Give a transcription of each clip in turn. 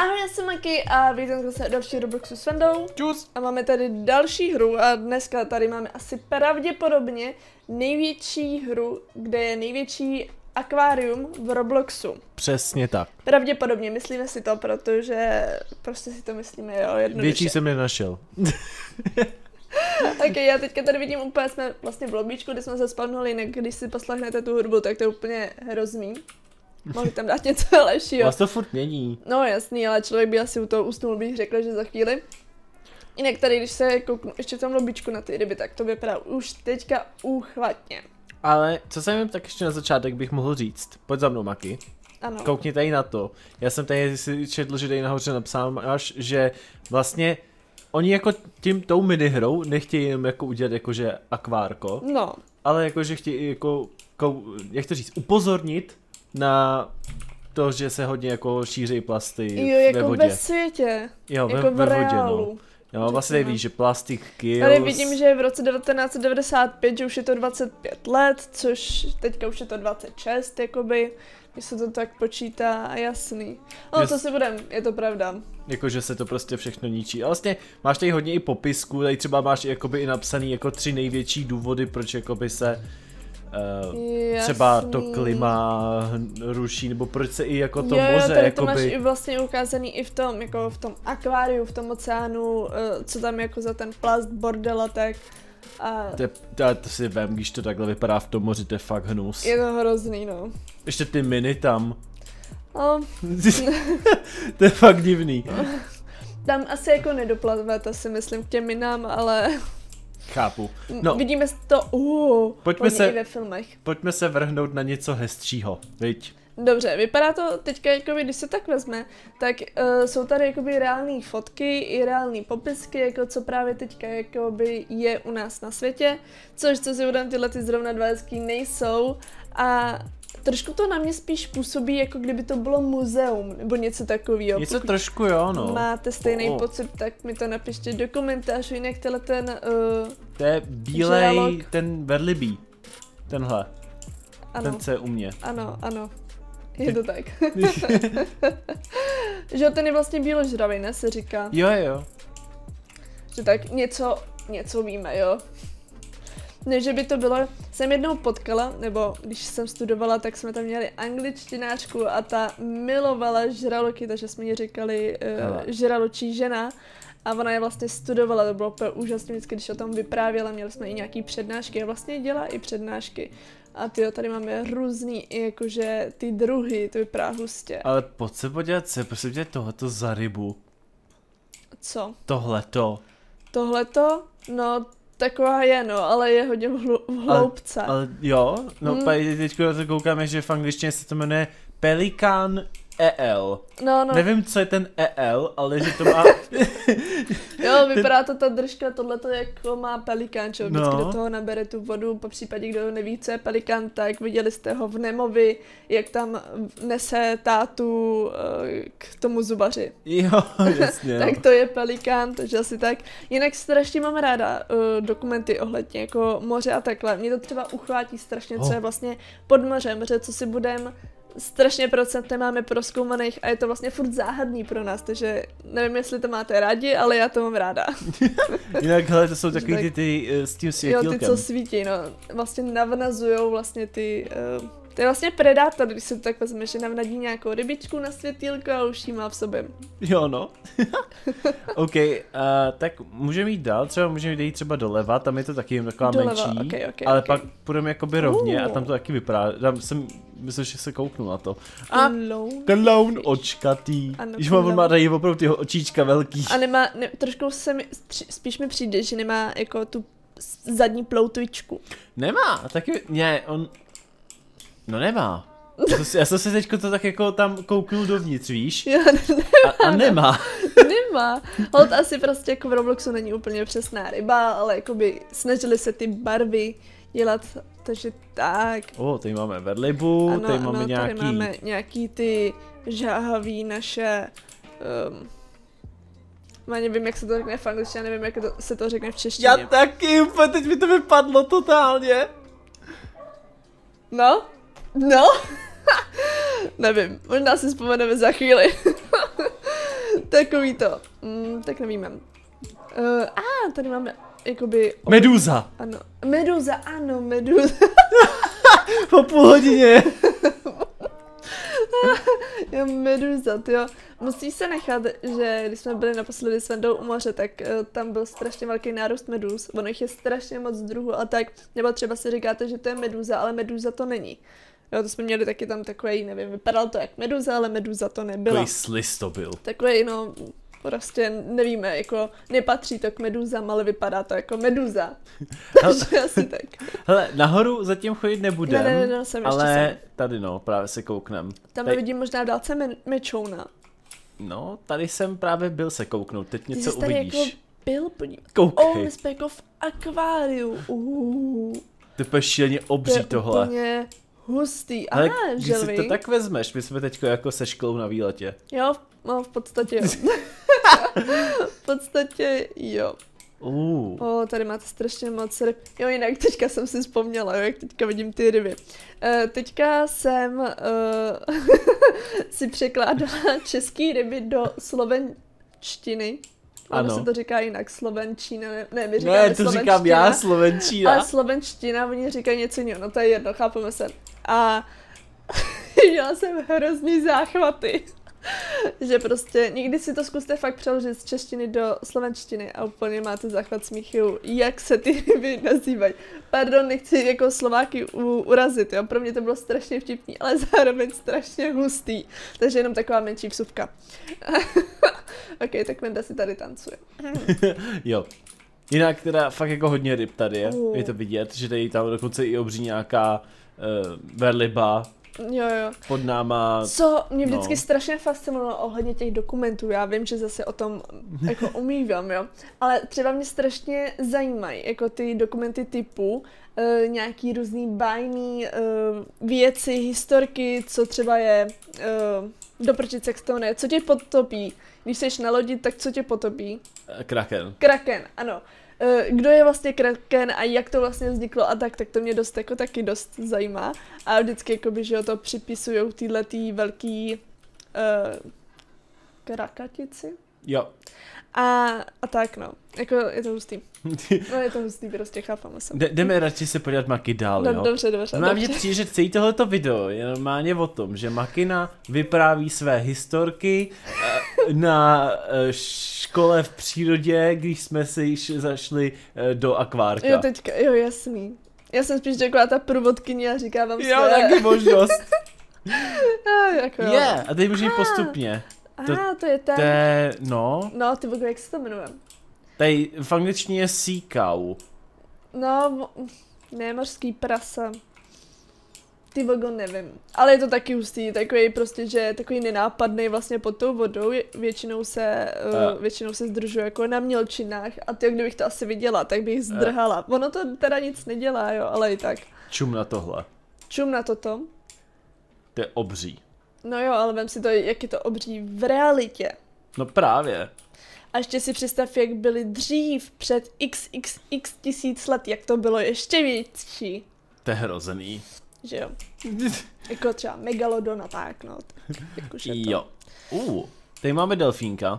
Ahoj, já jsem Maki a vítám zase další Robloxu s Vendou. Čus. A máme tady další hru a dneska tady máme asi pravděpodobně největší hru, kde je největší akvárium v Robloxu. Přesně tak. Pravděpodobně, myslíme si to, protože prostě si to myslíme, jo, jednoduše. Větší jsem nenašel. Ok, já teďka tady vidím úplně, jsme vlastně v lobíčku, kde jsme se spavnuli, jinak když si poslechnete tu hudbu, tak to je úplně hrozný. Mohli tam dát něco lepšího. Vás to furt mění. No jasný, ale člověk by asi u toho usnul, bych řekl, že za chvíli. Jinak tady, když se kouknu ještě v tom lobíčku na ty ryby, tak to vypadá už teďka úchvatně. Ale co jsem jim tak ještě na začátek bych mohl říct. Pojď za mnou, Maki. Ano. Koukni tady na to. Já jsem tady si četl, že tady nahoře napsáš, že vlastně oni jako tou minihrou nechtějí jenom jako udělat jakože akvárko. No. Ale jakože chtějí jako, jak to říct, upozornit na to, že se hodně jako šíří plasty Jo, jako ve vodě. ve světě. Jo, jako ve vodě, reálu. no. Jo, vlastně tady víš, že plastic kills. Tady vidím, že v roce 1995, že už je to 25 let, což teďka už je to 26, jakoby. Když se to tak počítá, jasný. No, co si budem, je to pravda. Jakože se to prostě všechno ničí. A vlastně máš tady hodně i popisku, tady třeba máš jakoby i napsaný jako 3 největší důvody, proč jakoby se třeba to klima ruší, nebo proč se i jako to moře, tady jakoby... to máš i vlastně ukázaný i v tom, jako v tom akváriu, v tom oceánu, co tam jako za ten plast, bordel a tak. A To si vem, když to takhle vypadá v tom moři, to je fakt hnus. je to hrozný, no. Ještě ty miny tam. No. To je fakt divný. Tam asi jako nedoplavete, si myslím, k těm minám, ale... Chápu. No, vidíme to, i ve filmech. Pojďme se vrhnout na něco hezčího, viď? Dobře, vypadá to teďka, jakoby, když se tak vezme, tak jsou tady jakoby reální fotky i reální popisky, jako co právě teďka jakoby je u nás na světě, což co si budeme, tyhle ty zrovna dva hezký nejsou a trošku to na mě spíš působí, jako kdyby to bylo muzeum, nebo něco takového. Něco trošku jo, no. Máte stejný pocit, tak mi to napište do komentářů, jinak tenhle ten to je bílej, žralok. ten verlibý. Tenhle. Ano. Ten, co je u mě. Ano. Je to tak. Že ten je vlastně bíložravý, ne, se říká. Jo. Že tak něco víme, jo. Ne, že by to bylo, jsem jednou potkala, nebo když jsem studovala, tak jsme tam měli angličtinářku a ta milovala žraloky, takže jsme ji říkali žraločí žena. A ona je vlastně studovala, to bylo úplně úžasné, vždycky, když o tom vyprávěla, měli jsme i nějaký přednášky a vlastně dělá i přednášky. A tyjo, tady máme různý, jakože ty druhy, to vypadá hustě. Ale pojď se podívat, co je prosím tě tohleto za rybu? Co? Tohleto. Tohleto? No, taková je, no, ale je hodně v hloubce. Ale jo, no teď na to koukáme, že v angličtině se to jmenuje Pelikan EL. No. Nevím, co je ten EL, ale že to má... Jo, vypadá to ta držka, tohleto jako má pelikán, čo? Vždycky do toho nabere tu vodu, po případě, kdo neví, co je pelikán, tak viděli jste ho v Nemovi, jak tam nese tátu k tomu zubaři. Jo, jasně. Tak to je pelikán, takže asi tak. Jinak strašně mám ráda dokumenty ohledně jako moře a takhle. Mě to třeba uchvátí strašně, co je vlastně pod mořem, že co si budem strašně procent nemáme prozkoumaných a je to vlastně furt záhadný pro nás, takže nevím, jestli to máte rádi, ale já to mám ráda. Jinak, hele, to jsou takový ty s tím světýlkem. Jo, ty, co svítí, no, vlastně navnazujou vlastně ty, to je vlastně predátor, když se to tak vezme, že navnadí nějakou rybičku na světýlko a už jí má v sobě. Jo, no. OK, tak můžeme jít dál, třeba můžeme jít třeba doleva, tam je to taky jen taková menší, ale pak půjdeme jakoby rovně a tam to taky vypadá, tam jsem myslím, že se kouknu na to. A clown očkatý. Když on má tady opravdu tyho očíčka velký. A nemá, trošku spíš mi přijde, že nemá jako tu zadní ploutvičku. Nemá, taky, ne, no nemá. Já jsem se teďko to tak jako tam kouknul dovnitř, víš? A nemá. Nemá. Holt asi prostě jako v Robloxu není úplně přesná ryba, ale jakoby snažili se ty barvy dělat, takže tak. Tady máme verlibu, tady máme nějaký... Tady máme nějaký ty žáhavý naše... Já nevím, jak se to řekne v angličtině, já nevím, jak se to řekne v češtině. Já taky, úplně teď mi to vypadlo totálně. No? Nevím, možná si vzpomeneme za chvíli. Takový to. Tak nevíme. Tady máme jakoby... Meduza. Ano. Meduza, ano, meduza. Po půl hodině. Jo, meduza, tyjo. Musí se nechat, že když jsme byli naposledy s Vendou u moře, tak tam byl strašně velký nárůst meduz. Ono jich je strašně moc druhů a tak. Nebo třeba si říkáte, že to je meduza, ale meduza to není. Jo, to jsme měli taky tam takový, nevím, vypadal to jak meduza, ale meduza to nebyla. Takový sliz to byl. Takový, no, prostě nevíme, jako nepatří to k meduzám, ale vypadá to jako meduza. Takže asi tak. Hele, nahoru zatím chodit nebudem, ne, ale tady no, právě se kouknem. Tam vidím možná v dálce mečouna. No, tady jsem právě byl se kouknout, teď něco uvidíš. Jako byl podívat. Koukej. My jsme jako v akváriu. To je šíleně obří tohle. To je úplně hustý. Ale když si to tak vezmeš, my jsme teďko jako se školou na výletě. Jo, no v podstatě jo. V podstatě jo. Tady máte strašně moc ryb. Jo, jinak teďka jsem si vzpomněla, jo, jak teďka vidím ty ryby. Teďka jsem si překládala český ryby do slovenštiny. Ono se to říká jinak, slovenčina, ne, my říkáme to říkám já, slovenčina. A slovenština, oni říkají něco jiného, no to je jedno, chápeme se. A měla jsem hrozný záchvaty. Že prostě někdy si to zkuste fakt přeložit z češtiny do slovenštiny a úplně máte záchvat smíchu, jak se ty ryby nazývají. Pardon, nechci jako Slováky urazit, jo, pro mě to bylo strašně vtipný, ale zároveň strašně hustý, takže jenom taková menší vsuvka. Ok, tak Venda si tady tancuje. Jo. Jinak teda fakt jako hodně ryb tady je to vidět, že tady tam dokonce i obří nějaká velryba. Jo. Pod náma. Co mě vždycky strašně fascinovalo ohledně těch dokumentů, já vím, že zase o tom jako umívám, jo, ale třeba mě strašně zajímají jako ty dokumenty typu nějaký různý bájný věci, historky, co třeba je doprčit sextone, co tě potopí, když jsi na lodi, tak co tě potopí? Kraken. Kraken, ano. Kdo je vlastně Kraken a jak to vlastně vzniklo a tak to mě dost jako taky dost zajímá. A vždycky jakoby, že to připisují týhletý velký krakatici. Jo. A tak no, jako je to hustý. No je to hustý, prostě chápeme se. Jdeme radši se podívat Maki dál, jo? Dobře. No mně přijde, že celý tohleto video je normálně o tom, že Makina vypráví své historky na škole v přírodě, když jsme se již zašli do akvárka. Jo, teďka, jo, jasný. Já jsem spíš taková ta průvodkyně a říkám vám jo, taky možnost. Jako jo. A teď můžeme postupně. To je ten. No, ty vogo, jak se to jmenuje? Tady v angličtině je sea cow. No, ne, mořský prasa. Ty vogo, nevím. Ale je to taky hustý, takový prostě, že takový nenápadný vlastně pod tou vodou, většinou se zdržuje jako na mělčinách a ty, kdybych to asi viděla, tak bych zdrhala. Ono to teda nic nedělá, jo, ale i tak. Čum na tohle. Čum na toto. To je obří. No jo, ale vem si to, jak je to obří v realitě. No právě. A ještě si představ, jak byli dřív, před xxx tisíc let, jak to bylo ještě větší. To je hrozený. Že jo. Jako třeba megalodon a tak, no. Jo. Tady máme delfínka.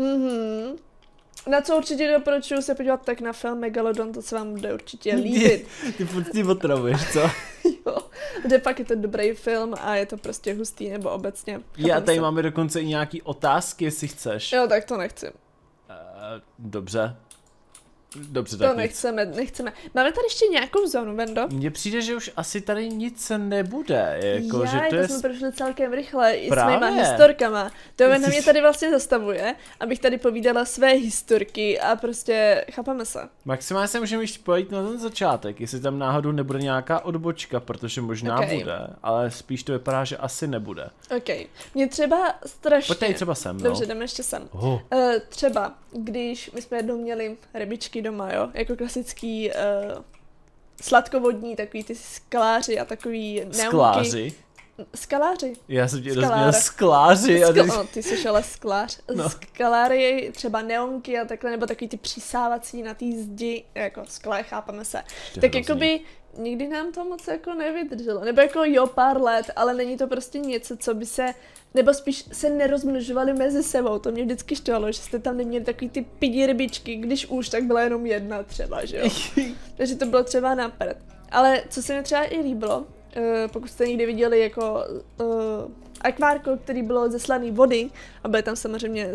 Na co určitě doporučuji se podívat tak na film Megalodon, to se vám bude určitě líbit. Ty furt si otravuješ, co? Jo, že pak je to dobrý film a je to prostě hustý, nebo obecně. Já tady máme dokonce i nějaký otázky, jestli chceš. Jo, tak to nechci. Dobře, to tak nechceme. Máme tady ještě nějakou zónu, Vendo? Mně přijde, že už asi tady nic nebude. Jako, že to jsme prošli celkem rychle i s mýma historkama. To Vendo mě tady vlastně zastavuje, abych tady povídala své historky a prostě chápeme se. Maximálně se můžeme ještě pojít na ten začátek, jestli tam náhodou nebude nějaká odbočka, protože možná bude, ale spíš to vypadá, že asi nebude. Ok, mě třeba strašně... Pojď tady třeba sem, no. Dobře, jdeme ještě sem. Třeba, když my jsme jednou měli rybičky doma, jo, jako klasický sladkovodní, takový ty skaláři a takový neonky. Skláři? Skaláři. Já jsem tě rozuměl skláři. Ty jsi ale sklář. No. Skaláry, třeba neonky a takhle, nebo takový ty přisávací na té zdi, jako skle, chápeme se. Tak jakoby nikdy nám to moc jako nevydrželo. Nebo jako jo, pár let, ale není to prostě něco, co by se, nebo spíš se nerozmnožovali mezi sebou. To mě vždycky štvalo, že jste tam neměli takový ty pidi rybičky, když už, tak byla jenom jedna třeba, že jo. Takže to bylo třeba na prd. Ale co se mi třeba i líbilo, pokud jste někdy viděli jako akvárko, který bylo ze slané vody a byly tam samozřejmě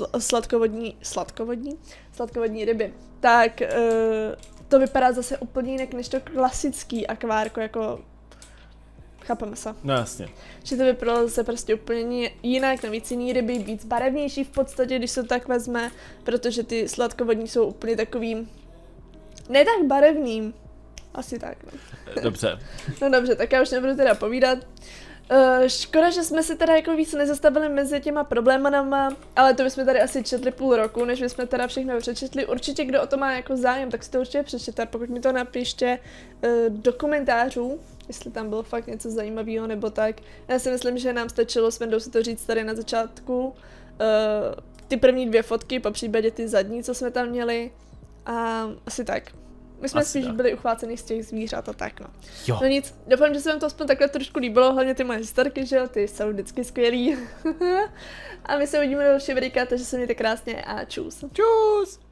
sladkovodní ryby, tak to vypadá zase úplně jinak než to klasický akvárko, jako chápeme se. No jasně. Že to vypadalo zase prostě úplně jinak, navíc jiný ryby, víc barevnější v podstatě, když se to tak vezme, protože ty sladkovodní jsou úplně takovým, ne tak barevným, asi tak, no. Dobře. No dobře, tak já už nebudu teda povídat. Škoda, že jsme se teda jako víc nezastavili mezi těma problémanama, ale to bychom tady asi četli půl roku, než bychom teda všechno přečetli. Určitě, kdo o to má jako zájem, tak si to určitě přečtěte, pokud mi to napište do komentářů, jestli tam bylo fakt něco zajímavého nebo tak. Já si myslím, že nám stačilo s Vendou si to říct tady na začátku. Ty první 2 fotky, po případě ty zadní, co jsme tam měli, a asi tak. My jsme spíš byli uchvácený z těch zvířat a tak, no. Jo. No nic, doufám, že se vám to aspoň takhle trošku líbilo, hlavně ty moje historky, že jo, ty jsou vždycky skvělý. A my se uvidíme do dalšího videa, takže se mějte krásně a čus. Čus!